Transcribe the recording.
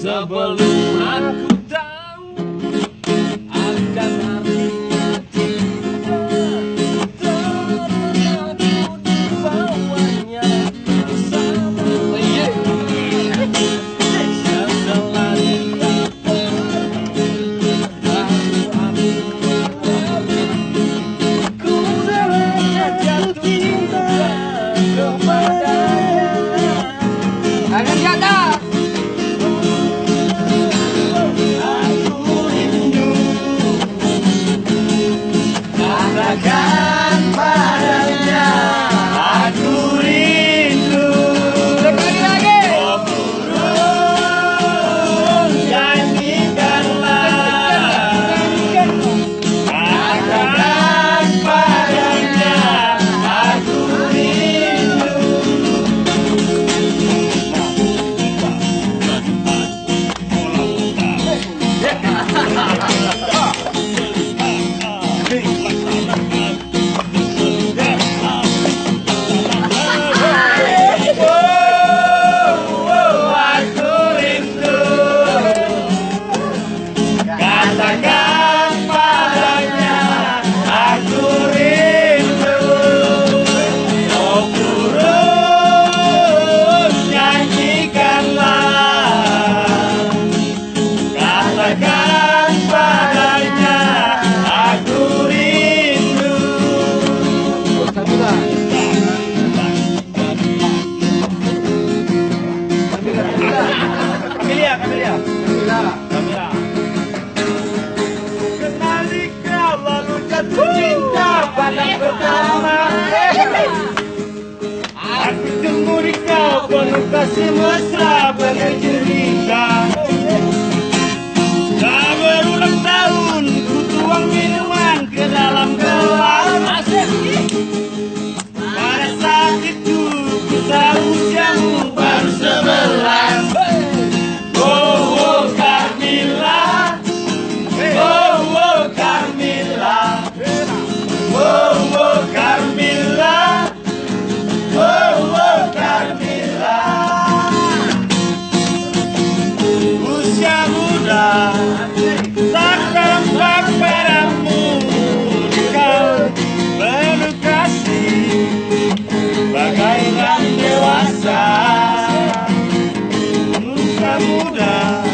Sebelum aku tahu akan artinya cinta, ternyata aku dibawanya bersama. Setelah kita pergi, baru aku rela jatuh cinta kepadanya. Tangan di atas. Katakan padanya aku rindu. Sekali lagi. Oh burung, nyanyikanlah. Katakan padanya aku rindu. Katakan padanya aku rindu. Oh burung, nyanyikanlah. Katakan padanya aku rindu. Kamelia. Kenali kau lalu jatuh cinta pada pertama. Aku temui kau penuh kasih mesra bagai cerita. Tak berulang tahun ku tuang minuman ke dalam gelas. Pada saat itu ku tahu jamu baru 11. Oh Carmilla, oh Carmilla, oh Carmilla, oh Carmilla. Usia muda tak tampak padamu, kau penuh kasih bagaikan dewasa. Usia muda